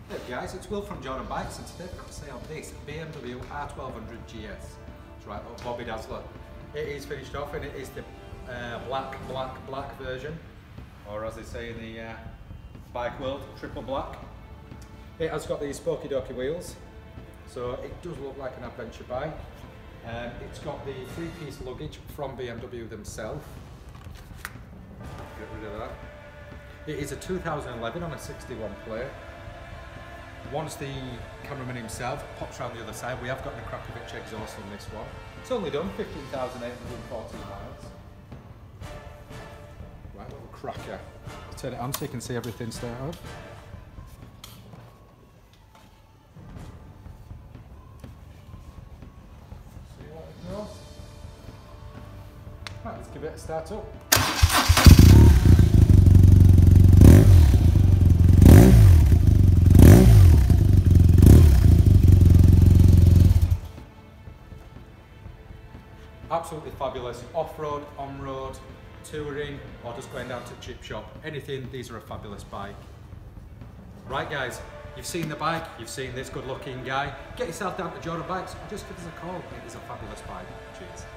Hey guys, it's Will from Jordan Bikes, and today we've got to say on this BMW R1200 GS. It's right up Bobby Dazzler. It is finished off and it is the black version, or as they say in the bike world, triple black. It has got these spokey dokey wheels, so it does look like an adventure bike. It's got the three-piece luggage from BMW themselves. Get rid of that. It is a 2011 on a 61 plate. Once the cameraman himself pops around the other side, we have got an Akrapovic exhaust on this one. It's only done 15,814 miles. Right, little cracker. Turn it on so you can see everything straight up. See what it goes. Right, let's give it a start up. Absolutely fabulous. Off-road, on-road, touring, or just going down to chip shop. Anything, these are a fabulous bike. Right guys, you've seen the bike, you've seen this good looking guy. Get yourself down to Jordan Bikes and just give us a call. It is a fabulous bike. Cheers.